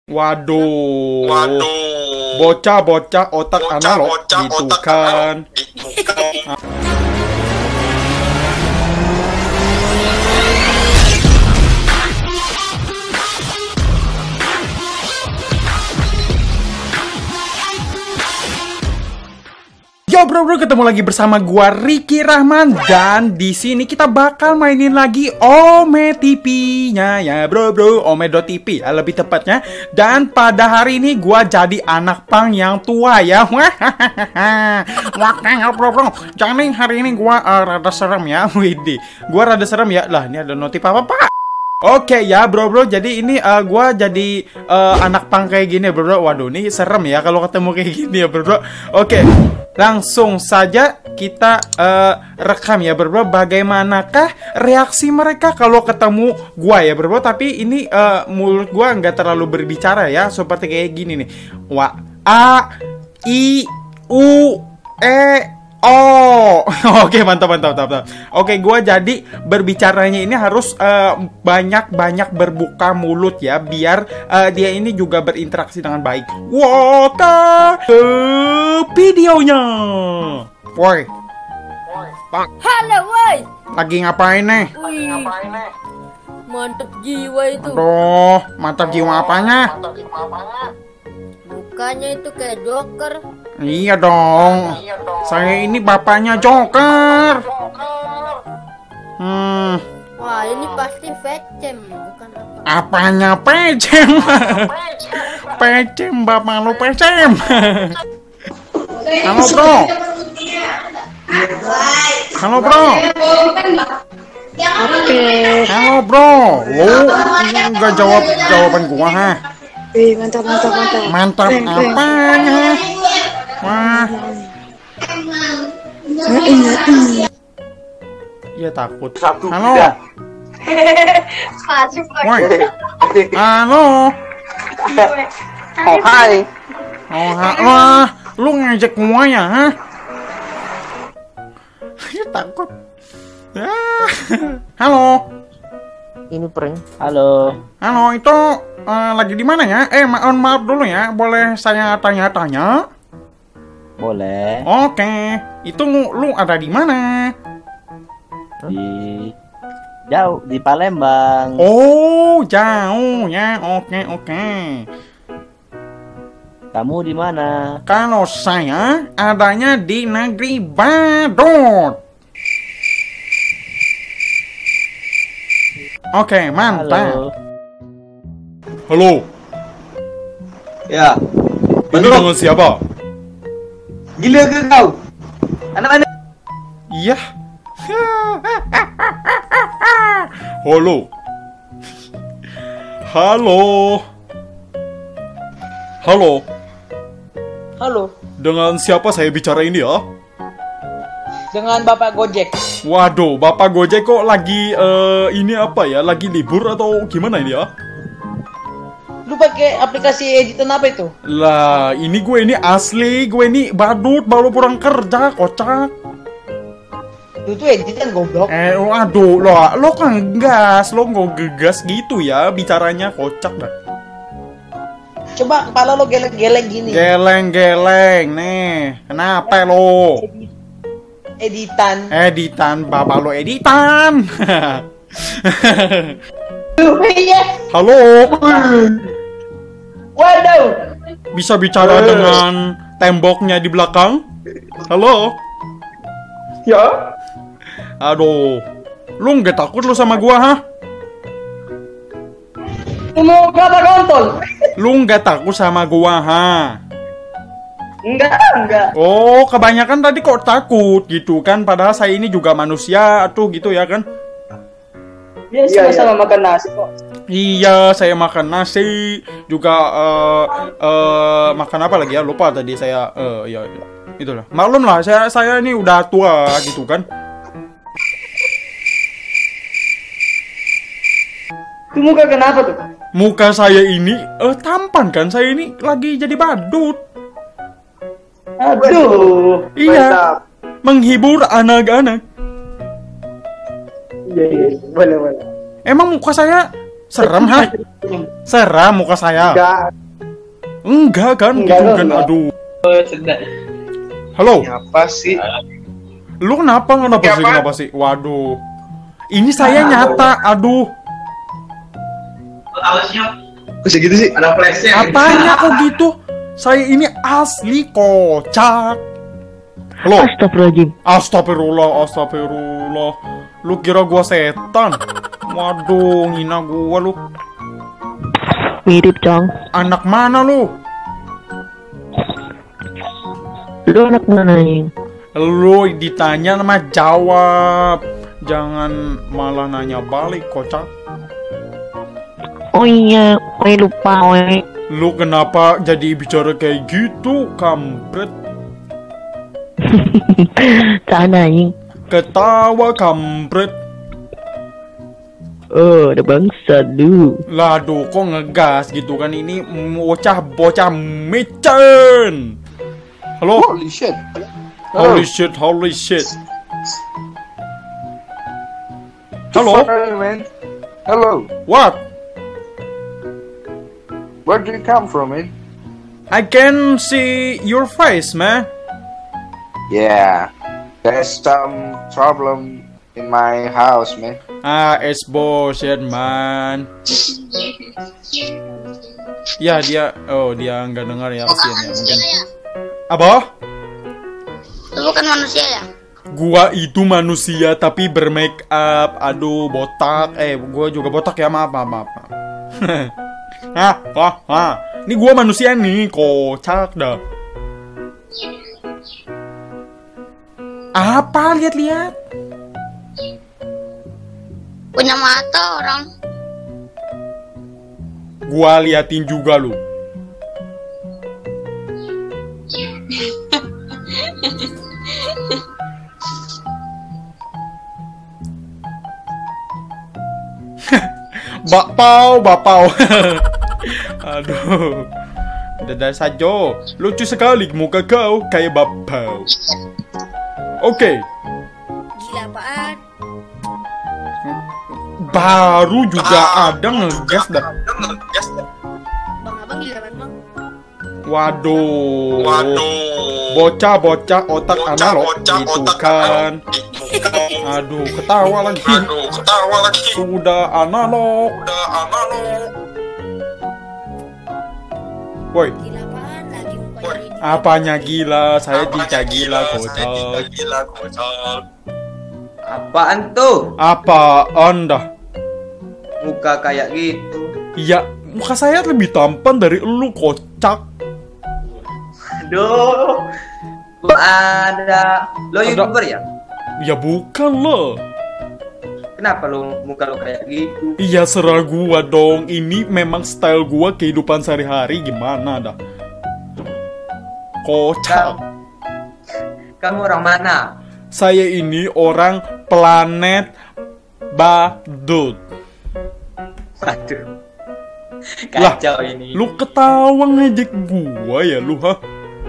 Waduh. Waduh. Bocah-bocah otak analog Bocah-bocah gitu otak kan. analog gitu kan. Yo bro, ketemu lagi bersama gua Ricky Rahman dan di sini kita bakal mainin lagi Ome TV-nya ya bro, Ome.tv ya lebih tepatnya. Dan pada hari ini gua jadi anak pang yang tua ya. Makanya bro, jangan hari ini gua rada serem ya. Widih, gua rada serem ya. Lah, ini ada notif apa pak? Oke ya bro, jadi ini gua jadi anak pang kayak gini bro. Waduh, ini serem ya kalau ketemu kayak gini ya bro. Oke, langsung saja kita rekam ya bro. Bagaimanakah reaksi mereka kalau ketemu gua ya bro. Tapi ini mulut gua nggak terlalu berbicara ya, seperti kayak gini nih. Wa a i u e oh. Oke, mantap. Oke, gua jadi berbicaranya ini harus banyak berbuka mulut ya, biar dia ini juga berinteraksi dengan baik. Wota videonya. Woi. Halo woi. Lagi ngapain nih? Wih, mantep jiwa itu. Aduh, mantap jiwa apanya? Mukanya itu kayak Joker. Iya dong. Saya ini bapaknya Joker. Wah, ini pasti Vecem, bukan apa. Apanya pecem? Pecem, bapak lu pecem. Halo bro. Halo bro. Halo bro. Lu nggak jawab jawaban gua ha? Mantap. Mantap apanya? Wah. Iya takut. Halo. Woi. Halo. Oh hai. Oh, wah, lu ngajak gua ya, ha? Iya takut. Halo. Ini prank. Halo, itu lagi di mana ya? Maaf dulu ya, boleh saya tanya-tanya? Boleh. Oke, itu lu ada di mana? Di jauh di Palembang. Oh, jauh ya. Oke. Kamu di mana? Kalau saya adanya di negeri Badut. Oke, mantap. Halo. Ya. Ini dengan siapa? Gila ke kau? Anak mana? Iya. Halo. Halo. Dengan siapa saya bicara ini ya? Dengan Bapak Gojek. Waduh, Bapak Gojek kok lagi ini apa ya? Lagi libur atau gimana ini ya? Lu pakai aplikasi editan apa itu? Lah, ini gue ini badut baru pulang kerja, kocak. Lu tuh editan goblok. Waduh, lo kan gas, lo nggak gegas gitu ya, bicaranya kocak dah. Coba kepala lo geleng-geleng gini. Geleng, nih. Kenapa lo? Editan, bapak lo editan. Iya. Halo. Waduh. Bisa bicara dengan temboknya di belakang? Halo. Ya. Aduh. Lu nggak takut lu sama gua, ha? Mau kata kontol. Lu nggak takut sama gua, ha? Enggak. Oh, kebanyakan tadi kok takut gitu kan? Padahal saya ini juga manusia, tuh gitu ya kan? Ya, sama-sama makan nasi kok. Iya, saya makan nasi juga makan apa lagi ya? Lupa tadi saya ya itulah. Maklum lah, saya ini udah tua gitu kan. Itu muka kenapa tuh? Muka saya ini tampan kan? Saya ini lagi jadi badut. Aduh. Iya. Menghibur anak-anak. Iya, boleh. Emang muka saya Serem, ha? Seram muka saya. Enggak kan, gitu kan. Aduh. Halo. Apa sih? Lu kenapa sih? Waduh. Ini saya nyata, aduh. Kok segitu sih? Ada flashnya. Apanya kok gitu? Saya ini asli kocak. Halo. Astagfirullah. Lu kira gua setan? Waduh, ngina gua lu. Mirip, Cong. Anak mana lu? Lu anak mana nih? Lu ditanya nama jawab. Jangan malah nanya balik, kocak. Oh iya, lupa, Lu kenapa jadi bicara kayak gitu, kampret? Sana, Ing. Ketawa, kampret. Oh, ada bangsa lu. Laduh, kok ngegas gitu kan? Ini bocah mecen. Halo? Holy shit. Holy shit. Halo? Man. Hello. What? Where do you come from, man? I can see your face, man. Yeah. There's some problem in my house, man. It's bullshit, man. Ya, dia nggak dengar ya, mungkin ya, mungkin. Apa? Lu bukan manusia ya? Gua itu manusia tapi bermake up. Aduh, botak. Gua juga botak ya, maaf. Ini gua manusia nih, kocak dah. Apa? Lihat. Punya mata orang. Gua liatin juga lu. Bapau. Aduh. Dadah saja. Lucu sekali muka kau kayak bapau. Oke. Gila apaan? Baru juga ada ngegas dah. Bang abang gila banget bang. Waduh. Bocah otak analog gitu kan. Aduh, ketawa lagi. Sudah analog. Woi. Gila apaan lagi mukanya ini? Apanya gila? Saya tidak gila, kocak. Apaan tuh? Apa Anda? Muka kayak gitu. Iya, muka saya lebih tampan dari elu, kocak. Aduh. Lo ada. Lo YouTuber ya? Ya bukan loh. Kenapa lo muka lo kayak gitu? Iya, serah gua dong. Ini memang style gua kehidupan sehari-hari, gimana dah? Kocak. Kamu orang mana? Saya ini orang planet Badut. Waduh. Kacau ini. Lu ketawa ngejek gua ya lu, ha?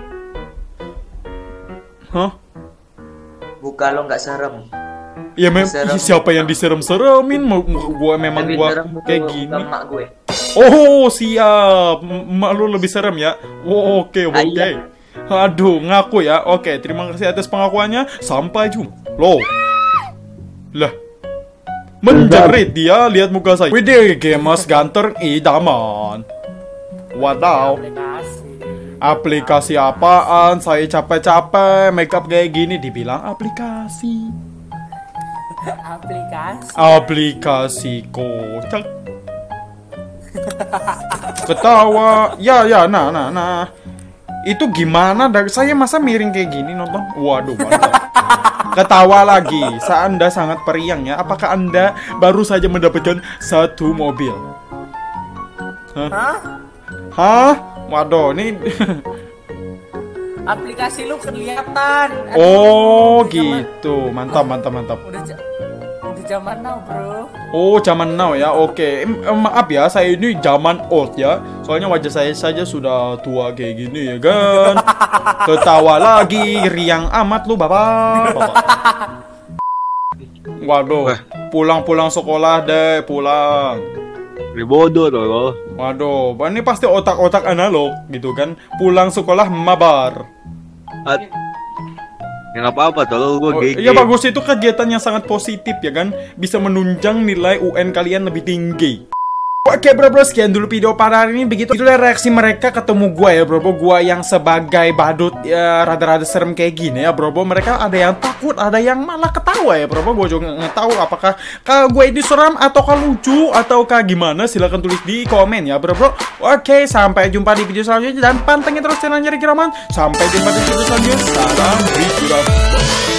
Hah? Muka lo nggak serem. Ya Diserem. siapa yang diserem-seremin? Gua memang Lebih gua serem kayak muka gini. mak gue. Oh, siap. Mak lu lebih serem ya? Oh, oke. Iya. Aduh, ngaku ya. Oke, terima kasih atas pengakuannya. Sampai jumpa. Loh. Lah. Menjerit dia, lihat muka saya. Widih, gemas ganteng idaman. Wadaw. Aplikasi apaan? Saya capek-capek makeup kayak gini dibilang aplikasi. Aplikasi kocak. Ketawa. Ya, nah. Itu gimana? Saya masa miring kayak gini nonton? Waduh, mantap. Ketawa lagi. Anda sangat periang ya. Apakah Anda baru saja mendapatkan satu mobil? Hah? Waduh, ini aplikasi lu kelihatan. oh gitu. Mantap. Udah zaman now, bro. Oh, zaman now ya. Oke. Maaf ya, saya ini zaman old ya. Soalnya wajah saya saja sudah tua kayak gini ya kan. Ketawa lagi, riang amat lu, Bapak. Waduh, pulang sekolah deh, pulang. bodoh loh. Waduh, ini pasti otak-otak analog gitu kan. Pulang sekolah mabar. Ya nggak apa-apa tolong gue GG. Iya bagus, itu kegiatan yang sangat positif ya kan. Bisa menunjang nilai UN kalian lebih tinggi. Oke bro, sekian dulu video pada hari ini. Itulah reaksi mereka ketemu gue ya bro. Gue yang sebagai badut ya, rada-rada serem kayak gini ya bro. Mereka ada yang takut, ada yang malah ketawa ya bro. Gue juga nggak tahu apakah gue ini seram ataukah lucu ataukah gimana. Silahkan tulis di komen ya bro. Oke, sampai jumpa di video selanjutnya dan pantengin terus channelnya Ricky Rahman. Sampai jumpa di video selanjutnya. Salam Ricky Rahman.